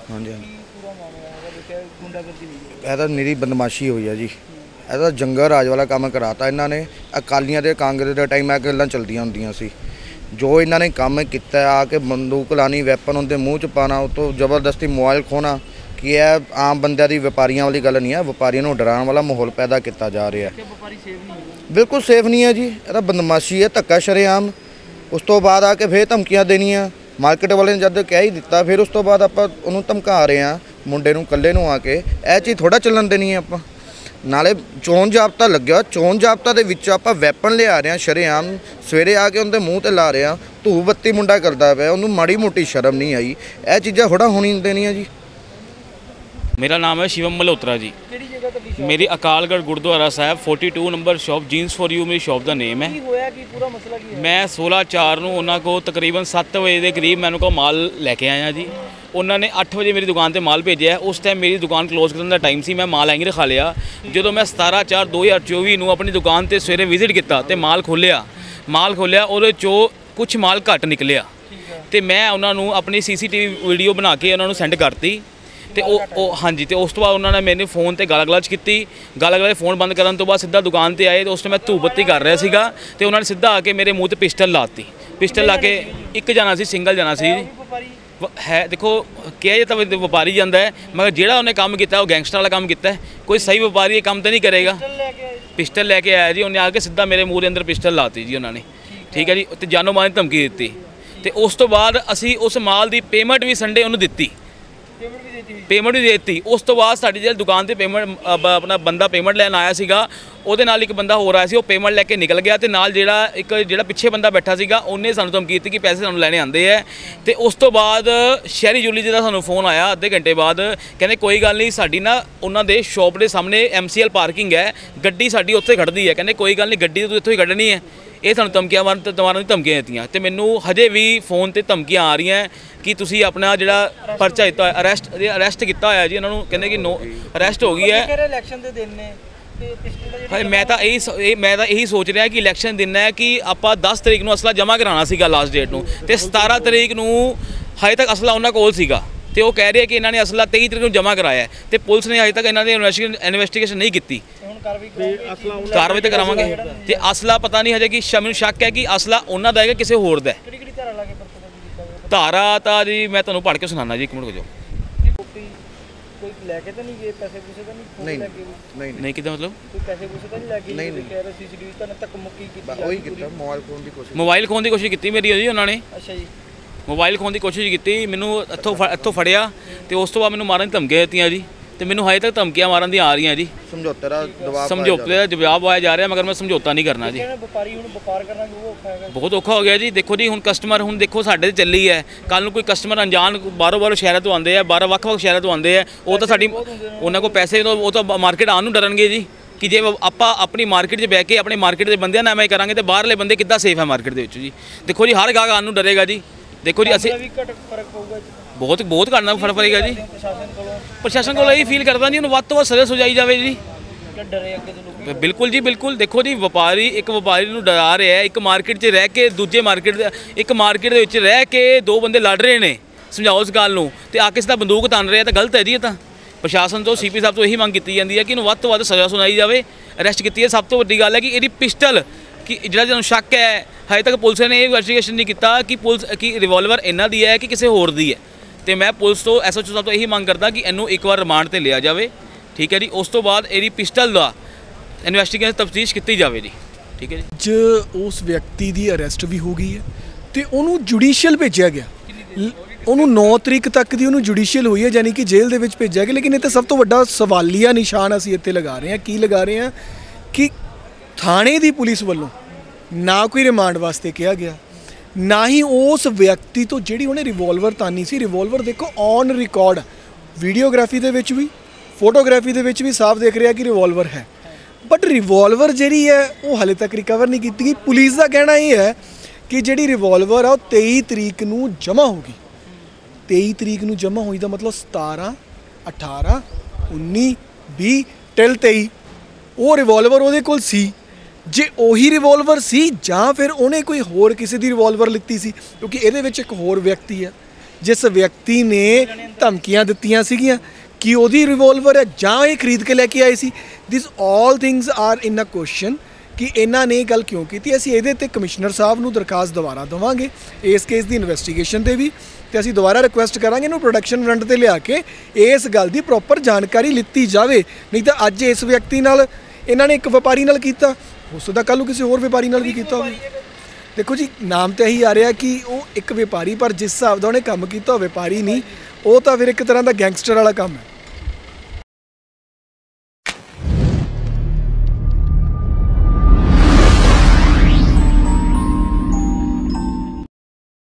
हाँ जी ਇਹਦਾ ਨਿਰੀ ਬਦਮਾਸ਼ੀ ਹੋਈ ਆ ਜੀ। ਇਹਦਾ ਜੰਗਲ ਰਾਜ ਵਾਲਾ ਕੰਮ ਕਰਾਤਾ ਇਹਨਾਂ ਨੇ। ਅਕਾਲੀਆਂ ਤੇ ਕਾਂਗਰਸ ਦੇ ਟਾਈਮ ਇਹ ਗੱਲਾਂ ਚਲਦੀਆਂ ਹੁੰਦੀਆਂ ਸੀ। ਜੋ ਇਹਨਾਂ ਨੇ ਕੰਮ ਕੀਤਾ ਆ ਕੇ ਬੰਦੂਕ ਲਾਣੀ, ਵੈਪਨ ਉਹਦੇ ਮੂੰਹ 'ਚ ਪਾਣਾ, ਉਹ ਤੋਂ ਜ਼ਬਰਦਸਤੀ ਮੋਬਾਈਲ ਖੋਣਾ, ਕਿ ਇਹ ਆਮ ਬੰਦਿਆਂ ਦੀ ਵਪਾਰੀਆਂ ਵਾਲੀ ਗੱਲ ਨਹੀਂ ਹੈ। ਵਪਾਰੀਆਂ ਨੂੰ ਡਰਾਉਣ ਵਾਲਾ ਮਾਹੌਲ ਪੈਦਾ ਕੀਤਾ ਜਾ ਰਿਹਾ। ਬਿਲਕੁਲ ਸੇਫ ਨਹੀਂ ਹੈ ਜੀ। ਇਹਦਾ ਬਦਮਾਸ਼ੀ ਹੈ, ਧੱਕਾ ਸ਼ਰੇਆਮ। ਉਸ ਤੋਂ ਬਾਅਦ ਆ ਕੇ ਫਿਰ ਧਮਕੀਆਂ ਦੇਣੀਆਂ। ਮਾਰਕੀਟ ਵਾਲੇ ਨੇ ਜਦ ਕਹਿ ਹੀ ਦਿੱਤਾ, ਫਿਰ ਉਸ ਤੋਂ ਬਾਅਦ ਆਪਾਂ ਉਹਨੂੰ ਧਮਕਾ ਰਹੇ ਹਾਂ ਮੁੰਡੇ ਨੂੰ, ਇਕੱਲੇ ਨੂੰ ਆ ਕੇ। ਇਹ ਚੀਜ਼ ਥੋੜ੍ਹਾ ਚੱਲਣ ਦੇਣੀ ਹੈ ਆਪਾਂ। ਨਾਲੇ ਚੋਣ ਜਾਬਤਾ ਲੱਗਿਆ, ਚੋਣ ਜਾਬਤਾ ਦੇ ਵਿੱਚ ਆਪਾਂ ਵੈਪਨ ਲਿਆ ਰਹੇ ਹਾਂ ਸ਼ਰੇਆਮ। ਸਵੇਰੇ ਆ ਕੇ ਉਹਦੇ ਮੂੰਹ 'ਤੇ ਲਾ ਰਹੇ ਹਾਂ। ਧੂਹ ਬੱਤੀ ਮੁੰਡਾ ਕਰਦਾ ਪਿਆ, ਉਹਨੂੰ ਮਾੜੀ ਮੋਟੀ ਸ਼ਰਮ ਨਹੀਂ ਆਈ। ਇਹ ਚੀਜ਼ਾਂ ਥੋੜ੍ਹਾ ਹੋਣੀ ਦੇਣੀਆਂ ਜੀ। मेरा नाम है शिवम मल्होत्रा जी। मेरी Akalgarh gurdwara Sahib 42 number shop jeans for you मेरी शॉप का नेम है। मैं 16/4 ਨੂੰ ਉਹਨਾਂ ਕੋਲ ਤਕਰੀਬਨ 7 ਵਜੇ ਦੇ ਕਰੀਬ ਮੈਨੂੰ ਕੋ ਮਾਲ ਲੈ ਕੇ ਆਇਆ ਜੀ। ਉਹਨਾਂ ਨੇ 8 ਵਜੇ ਮੇਰੀ ਦੁਕਾਨ ਤੇ ਮਾਲ ਭੇਜਿਆ। ਉਸ ਟਾਈਮ ਮੇਰੀ ਦੁਕਾਨ ਕਲੋਜ਼ ਕਰਨ ਦਾ ਟਾਈਮ ਸੀ। ਮੈਂ ਮਾਲ ਐਂਗੇ ਰਖਾ ਲਿਆ। ਜਦੋਂ ਮੈਂ 17/4/2024 ਨੂੰ ਆਪਣੀ ਦੁਕਾਨ ਤੇ ਸਵੇਰੇ ਵਿਜ਼ਿਟ ਕੀਤਾ ਤੇ ਮਾਲ ਖੋਲ੍ਹਿਆ ਉਹਦੇ 'ਚੋਂ ਕੁਛ ਮਾਲ ਘੱਟ ਨਿਕਲਿਆ ਤੇ ਮੈਂ ਉਹਨਾਂ ਨੂੰ ਆਪਣੀ CCTV ਵੀਡੀਓ ਬਣਾ ਕੇ ਉਹਨਾਂ ਨੂੰ ਸੈਂਡ ਕਰਤੀ। ਤੇ ਉਹ ਹਾਂਜੀ, ਤੇ ਉਸ ਤੋਂ ਬਾਅਦ ਉਹਨਾਂ ਨੇ ਮੈਨੂੰ ਫੋਨ ਤੇ ਗਾਲਾਂ ਗਲਾਜ ਕੀਤੀ। ਗਾਲਾਂ ਗਲਾਜ ਫੋਨ ਬੰਦ ਕਰਨ ਤੋਂ ਬਾਅਦ ਸਿੱਧਾ ਦੁਕਾਨ ਤੇ ਆਏ ਤੇ ਉਸ ਟਾਈਮ ਮੈਂ ਧੂਪ ਬੱਤੀ ਕਰ ਰਿਹਾ ਸੀਗਾ ਤੇ ਉਹਨਾਂ ਨੇ ਸਿੱਧਾ ਆ ਕੇ ਮੇਰੇ ਮੂੰਹ ਤੇ ਪਿਸਟਲ ਲਾਤੀ। ਪਿਸਟਲ ਲਾ ਕੇ ਇੱਕ ਜਾਣਾ ਸੀ, ਸਿੰਗਲ ਜਾਣਾ ਸੀ ਹੈ। ਦੇਖੋ ਕਿਹਾ ਜੇ ਤਾਂ ਵਪਾਰੀ ਜਾਂਦਾ ਹੈ, ਮਗਰ ਜਿਹੜਾ ਉਹਨੇ ਕੰਮ ਕੀਤਾ ਉਹ ਗੈਂਗਸਟਰ ਵਾਲਾ ਕੰਮ ਕੀਤਾ। ਕੋਈ ਸਹੀ ਵਪਾਰੀ ਇਹ ਕੰਮ ਤਾਂ ਨਹੀਂ ਕਰੇਗਾ। ਪਿਸਟਲ ਲੈ ਕੇ ਆਇਆ ਜੀ ਉਹਨੇ, ਆ ਕੇ ਸਿੱਧਾ ਮੇਰੇ ਮੂੰਹ ਦੇ ਅੰਦਰ ਪਿਸਟਲ ਲਾਤੀ ਜੀ ਉਹਨਾਂ ਨੇ। ਠੀਕ ਹੈ ਜੀ, ਤੇ ਜਾਨੋਂ ਮਾਰਨ ਦੀ ਧਮਕੀ ਦਿੱਤੀ। ਤੇ ਉਸ ਤੋਂ ਬਾਅਦ ਅਸੀਂ ਉਸ ਮਾਲ ਦੀ ਪੇਮੈਂਟ ਵੀ ਸੰਡੇ ਉਹਨੂੰ ਦਿੱਤੀ, ਪੇਮੈਂਟ ਵੀ ਦੇ ਦਿੱਤੀ। ਉਸ ਤੋਂ ਬਾਅਦ ਸਾਡੀ ਜਿਹੜੀ ਦੁਕਾਨ ਤੇ ਪੇਮੈਂਟ ਆਪਣਾ ਬੰਦਾ ਪੇਮੈਂਟ ਲੈਣ ਆਇਆ ਸੀਗਾ, ਉਹਦੇ ਨਾਲ ਇੱਕ ਬੰਦਾ ਹੋਰ ਆਇਆ ਸੀ, ਉਹ ਪੇਮੈਂਟ ਲੈ ਕੇ ਨਿਕਲ ਗਿਆ। ਤੇ ਨਾਲ ਜਿਹੜਾ ਪਿੱਛੇ ਬੰਦਾ ਬੈਠਾ ਸੀਗਾ ਉਹਨੇ ਸਾਨੂੰ ਧਮਕੀ ਦਿੱਤੀ ਕਿ ਪੈਸੇ ਸਾਨੂੰ ਲੈਣੇ ਆਉਂਦੇ ਹੈ। ਤੇ ਉਸ ਤੋਂ ਬਾਅਦ ਸ਼ਹਿਰੀ ਜੁਲੀ ਜੀ ਦਾ ਸਾਨੂੰ ਫੋਨ ਆਇਆ ਅੱਧੇ ਘੰਟੇ ਬਾਅਦ, ਕਹਿੰਦੇ ਕੋਈ ਗੱਲ ਨਹੀਂ, ਸਾਡੀ ਨਾ ਉਹਨਾਂ ਦੇ ਸ਼ੌਪ ਦੇ ਸਾਹਮਣੇ MCL ਪਾਰਕਿੰਗ ਹੈ, ਗੱਡੀ ਸਾਡੀ ਉੱਥੇ ਖੜ੍ਹਦੀ ਹੈ। ਕਹਿੰਦੇ ਕੋਈ ਗੱਲ ਨਹੀਂ, ਗੱਡੀ ਤੂੰ ਇੱਥੋਂ ਹੀ ਕੱਢਣੀ ਹੈ। ਇਹ ਸਾਨੂੰ ਧਮਕੀਆਂ ਮਾਰਨ ਦੀ ਧਮਕੀਆਂ ਦਿੱਤੀਆਂ। ਤੇ ਮੈਨੂੰ ਹਜੇ ਵੀ ਫੋਨ ਤੇ ਧਮਕੀਆਂ ਆ ਰਹੀਆਂ ਕਿ ਤੁਸੀਂ ਆਪਣਾ ਜਿਹੜਾ ਪਰਚਾ ਦਿੱਤਾ ਹੋਇਆ ਅਰੈਸਟ ਕੀਤਾ ਹੋਇਆ ਜੀ। ਇਹਨਾਂ ਨੂੰ ਕਹਿੰਦੇ ਕਿ ਨੋ ਅਰੈਸਟ ਹੋ ਗਈ ਹੈ। ਇਲੈਕਸ਼ਨ ਦੇ ਦਿਨ ਨੇ ਤੇ ਮੈਂ ਤਾਂ ਇਹੀ ਸੋਚ ਰਿਹਾ ਕਿ ਇਲੈਕਸ਼ਨ ਦਿਨ ਹੈ ਕਿ ਆਪਾਂ 10 ਤਰੀਕ ਨੂੰ ਅਸਲਾ ਜਮ੍ਹਾਂ ਕਰਾਉਣਾ ਸੀਗਾ ਲਾਸਟ ਡੇਟ ਨੂੰ, ਤੇ 17 ਤਰੀਕ ਨੂੰ ਹਜੇ ਤੱਕ ਅਸਲਾ ਉਹਨਾਂ ਕੋਲ ਸੀਗਾ। ਤੇ ਉਹ ਕਹਿ ਰਹੇ ਕਿ ਇਹਨਾਂ ਨੇ ਅਸਲਾ 23 ਤਰੀਕ ਨੂੰ ਜਮ੍ਹਾਂ ਕਰਾਇਆ ਤੇ ਪੁਲਿਸ ਨੇ ਹਜੇ ਤੱਕ ਇਹਨਾਂ ਦੀ ਇਨਵੈਸਟੀਗੇਸ਼ਨ ਨਹੀਂ ਕੀਤੀ। ਕਾਰਵਾਈ ਤਾਂ ਕਰਾਵਾਂਗੇ। ਤੇ ਅਸਲਾ ਪਤਾ ਨਹੀਂ ਹਜੇ ਕਿ ਮੈਨੂੰ ਸ਼ੱਕ ਹੈ ਕਿ ਅਸਲਾ ਉਹਨਾਂ ਦਾ ਹੈਗਾ ਕਿਸੇ ਹੋਰ ਦਾ। ਧਾਰਾ ਤਾਂ ਜੀ ਮੈਂ ਤੁਹਾਨੂੰ ਪੜ੍ਹ ਕੇ ਸੁਣਾਉਣਾ ਜੀ, ਇੱਕ ਮਿੰਟ ਰੁਕੋ। ਕੋਈ ਲੈ ਕੇ ਤਾਂ ਨਹੀਂ ਗਏ ਪੈਸੇ ਪੂਸੇ ਤਾਂ ਨਹੀਂ? ਨਹੀਂ ਕਿਦਾਂ ਮਤਲਬ ਕੋਈ ਪੈਸੇ ਪੂਸੇ ਤਾਂ ਨਹੀਂ ਲੈ ਕੇ? ਨਹੀਂ ਕਹਿ ਰਹੇ CCTV ਤਾਂ ਤੱਕ ਮੁੱਕੀ ਕੀਤੀ। ਉਹੀ ਕੀਤਾ, ਮੋਬਾਈਲ ਖੋਣ ਦੀ ਕੋਸ਼ਿਸ਼ ਕੀਤੀ ਮੇਰੀ ਜੀ ਉਹਨਾਂ ਨੇ। ਅੱਛਾ ਜੀ, ਮੋਬਾਈਲ ਖੋਣ ਦੀ ਕੋਸ਼ਿਸ਼ ਕੀਤੀ। ਮੈਨੂੰ ਇੱਥੋਂ ਫੜਿਆ ਤੇ ਉਸ ਤੋਂ ਬਾਅਦ ਮੈਨੂੰ ਮਾਰਨ ਦੀ ਧਮਕੀਆਂ ਦਿੱਤੀਆਂ ਜੀ। ਤੇ ਮੈਨੂੰ ਹਜੇ ਤੱਕ ਧਮਕੀਆਂ ਮਾਰਨ ਦੀਆਂ ਆ ਰਹੀਆਂ ਜੀ। ਸਮਝੌਤੇ ਦਾ ਜਵਾਬ ਆਇਆ ਜਾ ਰਿਹਾ, ਮਗਰ ਮੈਂ ਸਮਝੌਤਾ ਨਹੀਂ ਕਰਨਾ ਜੀ। ਵਪਾਰੀ ਹੁਣ ਵਪਾਰ ਕਰਨਾ ਬਹੁਤ ਔਖਾ ਹੋ ਗਿਆ ਜੀ। ਦੇਖੋ ਜੀ ਹੁਣ ਕਸਟਮਰ ਹੁਣ ਦੇਖੋ ਸਾਡੇ ਤੇ ਚੱਲੀ ਹੈ, ਕੱਲ ਨੂੰ ਕੋਈ ਕਸਟਮਰ ਅਣਜਾਣ ਬਾਹਰੋਂ ਸ਼ਹਿਰਾਂ ਤੋਂ ਆਉਂਦੇ ਆ, ਵੱਖ-ਵੱਖ ਸ਼ਹਿਰਾਂ ਤੋਂ ਆਉਂਦੇ ਆ, ਉਹ ਤਾਂ ਸਾਡੀ ਉਹਨਾਂ ਕੋਲ ਪੈਸੇ ਉਹ ਤਾਂ ਮਾਰਕੀਟ ਆਉਣ ਨੂੰ ਡਰਨਗੇ ਜੀ। ਕਿ ਜੇ ਆਪਾਂ ਆਪਣੀ ਮਾਰਕੀਟ 'ਚ ਬਹਿ ਕੇ ਆਪਣੇ ਮਾਰਕੀਟ ਦੇ ਬੰਦਿਆਂ ਨਾਲ ਐਵੇਂ ਕਰਾਂਗੇ ਤੇ ਬਾਹਰਲੇ ਬੰਦੇ ਕਿੱਦਾਂ ਸੇਫ ਹੈ ਮਾਰਕੀਟ ਦੇ ਵਿੱਚ ਜੀ। ਦੇਖੋ ਜੀ ਹਰ ਗਾਹਕ ਆਉਣ ਨੂੰ ਡਰੇਗਾ ਜੀ। ਦੇਖੋ ਜੀ ਅਸੀਂ ਬਹੁਤ ਘੱਟ ਫਰਕ ਪਏਗਾ ਜੀ। ਪ੍ਰਸ਼ਾਸਨ ਕੋਲ ਇਹੀ ਫੀਲ ਕਰਦਾ ਜੀ ਉਹਨੂੰ ਵੱਧ ਤੋਂ ਵੱਧ ਸਜ਼ਾ ਸੁਝਾਈ ਜਾਵੇ ਜੀ। ਬਿਲਕੁਲ ਜੀ ਬਿਲਕੁਲ। ਦੇਖੋ ਜੀ ਇੱਕ ਵਪਾਰੀ ਨੂੰ ਡਰਾ ਰਿਹਾ ਹੈ, ਇੱਕ ਮਾਰਕੀਟ 'ਚ ਰਹਿ ਕੇ ਇੱਕ ਮਾਰਕੀਟ ਦੇ ਵਿੱਚ ਰਹਿ ਕੇ ਦੋ ਬੰਦੇ ਲੜ ਰਹੇ ਨੇ, ਸਮਝਾਓ ਇਸ ਗੱਲ ਨੂੰ, ਤੇ ਆ ਕੇ ਸਿੱਧਾ ਬੰਦੂਕ ਤਾਣ ਰਿਹਾ ਤਾਂ ਗਲਤ ਹੈ ਜੀ। ਇਹ ਤਾਂ ਪ੍ਰਸ਼ਾਸਨ ਤੋਂ CP ਸਾਹਿਬ ਤੋਂ ਇਹੀ ਮੰਗ ਕੀਤੀ ਜਾਂਦੀ ਹੈ ਕਿ ਇਹਨੂੰ ਵੱਧ ਤੋਂ ਵੱਧ ਸਜ਼ਾ ਸੁਣਾਈ ਜਾਵੇ, ਅਰੈਸਟ ਕੀਤੀ ਹੈ। ਸਭ ਤੋਂ ਵੱਡੀ ਗੱਲ ਹੈ ਕਿ ਇਹਦੀ ਪਿਸਟਲ ਕਿ ਜਿਹੜਾ ਤੁਹਾਨੂੰ ਸ਼ੱਕ ਹੈ, ਹਜੇ ਤੱਕ ਪੁਲਿਸ ਨੇ ਇਹ ਇਨਵੈਸਟੀਗੇਸ਼ਨ ਨਹੀਂ ਕੀਤਾ ਕਿ ਰਿਵਾਲਵਰ ਇਹਨਾਂ ਦੀ ਹੈ ਕਿ ਕਿਸੇ ਹੋਰ ਦੀ ਹੈ। ਤੇ ਮੈਂ ਪੁਲਿਸ ਤੋਂ SHO ਸਾਹਿਬ ਤੋਂ ਇਹੀ ਮੰਗ ਕਰਦਾ ਕਿ ਇਹਨੂੰ ਇੱਕ ਵਾਰ ਰਿਮਾਂਡ ਤੇ ਲਿਆ ਜਾਵੇ। ਠੀਕ ਹੈ ਜੀ, ਉਸ ਤੋਂ ਬਾਅਦ ਇਹਦੀ ਪਿਸਟਲ ਦਾ ਇਨਵੈਸਟੀਗੇਸ਼ਨ ਤਫਤੀਸ਼ ਕੀਤੀ ਜਾਵੇ ਜੀ। ਠੀਕ ਹੈ ਜੀ। ਅੱਜ ਉਸ ਵਿਅਕਤੀ ਦੀ ਅਰੈਸਟ ਵੀ ਹੋ ਗਈ ਹੈ ਤੇ ਉਹਨੂੰ ਜੁਡੀਸ਼ੀਅਲ ਭੇਜਿਆ ਗਿਆ। ਉਹਨੂੰ 9 ਤਰੀਕ ਤੱਕ ਦੀ ਉਹਨੂੰ ਜੁਡੀਸ਼ੀਅਲ ਹੋਈ ਹੈ, ਯਾਨੀ ਕਿ ਜੇਲ੍ਹ ਦੇ ਵਿੱਚ ਭੇਜਿਆ ਗਿਆ। ਲੇਕਿਨ ਇੱਥੇ ਸਭ ਤੋਂ ਵੱਡਾ ਸਵਾਲੀਆ ਨਿਸ਼ਾਨ ਅਸੀਂ ਇੱਥੇ ਲਗਾ ਰਹੇ ਹਾਂ। ਕੀ ਲਗਾ ਰਹੇ ਹਾਂ ਕਿ ਥਾਣੇ ਦੀ ਪੁਲਿਸ ਵੱਲੋਂ ਨਾ ਕੋਈ ਰਿਮਾਂਡ ਵਾਸਤੇ ਕਿਹਾ ਗਿਆ, ਨਾ ਹੀ ਉਸ ਵਿਅਕਤੀ ਤੋਂ ਜਿਹੜੀ ਉਹਨੇ ਰਿਵਾਲਵਰ ਤਾਨੀ ਸੀ। ਰਿਵਾਲਵਰ ਦੇਖੋ ਔਨ ਰਿਕਾਰਡ, ਵੀਡੀਓਗ੍ਰਾਫੀ ਦੇ ਵਿੱਚ ਵੀ ਫੋਟੋਗ੍ਰਾਫੀ ਦੇ ਵਿੱਚ ਵੀ ਸਾਫ਼ ਦੇਖ ਰਿਹਾ ਕਿ ਰਿਵਾਲਵਰ ਹੈ, ਬਟ ਰਿਵਾਲਵਰ ਜਿਹੜੀ ਹੈ ਉਹ ਹਾਲੇ ਤੱਕ ਰਿਕਵਰ ਨਹੀਂ ਕੀਤੀ ਗਈ। ਪੁਲਿਸ ਦਾ ਕਹਿਣਾ ਇਹ ਹੈ ਕਿ ਜਿਹੜੀ ਰਿਵਾਲਵਰ ਆ ਉਹ 23 ਤਰੀਕ ਨੂੰ ਜਮ੍ਹਾਂ ਹੋ ਗਈ। 23 ਤਰੀਕ ਨੂੰ ਜਮ੍ਹਾਂ ਹੋਈ ਦਾ ਮਤਲਬ 17, 18, 19, 20 till 23 ਉਹ ਰਿਵਾਲਵਰ ਉਹਦੇ ਕੋਲ ਸੀ। ਜੇ ਉਹੀ ਰਿਵਾਲਵਰ ਸੀ ਜਾਂ ਫਿਰ ਉਹਨੇ ਕੋਈ ਹੋਰ ਕਿਸੇ ਦੀ ਰਿਵਾਲਵਰ ਲਿੱਤੀ ਸੀ, ਕਿਉਂਕਿ ਇਹਦੇ ਵਿੱਚ ਇੱਕ ਹੋਰ ਵਿਅਕਤੀ ਹੈ ਜਿਸ ਵਿਅਕਤੀ ਨੇ ਧਮਕੀਆਂ ਦਿੱਤੀਆਂ ਸੀਗੀਆਂ ਕਿ ਉਹਦੀ ਰਿਵੋਲਵਰ ਹੈ ਜਾਂ ਇਹ ਖਰੀਦ ਕੇ ਲੈ ਕੇ ਆਏ ਸੀ। This all things are in a question ਕਿ ਇਹਨਾਂ ਨੇ ਗੱਲ ਕਿਉਂ ਕੀਤੀ। ਅਸੀਂ ਇਹਦੇ ਤੇ ਕਮਿਸ਼ਨਰ ਸਾਹਿਬ ਨੂੰ ਦਰਖਾਸਤ ਦੁਬਾਰਾ ਦੇਵਾਂਗੇ ਇਸ ਕੇਸ ਦੀ ਇਨਵੈਸਟੀਗੇਸ਼ਨ ਤੇ ਵੀ, ਤੇ ਅਸੀਂ ਦੁਬਾਰਾ ਰਿਕੁਐਸਟ ਕਰਾਂਗੇ ਇਹਨੂੰ ਪ੍ਰੋਡਕਸ਼ਨ ਫਰੰਟ ਤੇ ਲਿਆ ਕੇ ਇਸ ਗੱਲ ਦੀ ਪ੍ਰੋਪਰ ਜਾਣਕਾਰੀ ਲਿੱਤੀ ਜਾਵੇ। ਨਹੀਂ ਤਾਂ ਅੱਜ ਇਸ ਵਿਅਕਤੀ ਨਾਲ ਇਹਨਾਂ ਨੇ ਇੱਕ ਵਪਾਰੀ ਨਾਲ ਕੀਤਾ, ਹੋ ਸਕਦਾ ਕੱਲ੍ਹ ਨੂੰ ਕਿਸੇ ਹੋਰ ਵਪਾਰੀ ਨਾਲ ਵੀ ਕੀਤਾ ਹੋਵੇ। ਦੇਖੋ ਜੀ, ਨਾਮ ਤਾਂ ਇਹੀ ਆ ਰਿਹਾ ਕਿ ਉਹ ਇੱਕ ਵਪਾਰੀ, ਪਰ ਜਿਸ ਹਿਸਾਬ ਦਾ ਉਹਨੇ ਕੰਮ ਕੀਤਾ ਉਹ ਵਪਾਰੀ ਨਹੀਂ, ਉਹ ਤਾਂ ਫਿਰ ਇੱਕ ਤਰ੍ਹਾਂ ਦਾ ਗੈਂਗਸਟਰ ਵਾਲਾ ਕੰਮ ਹੈ।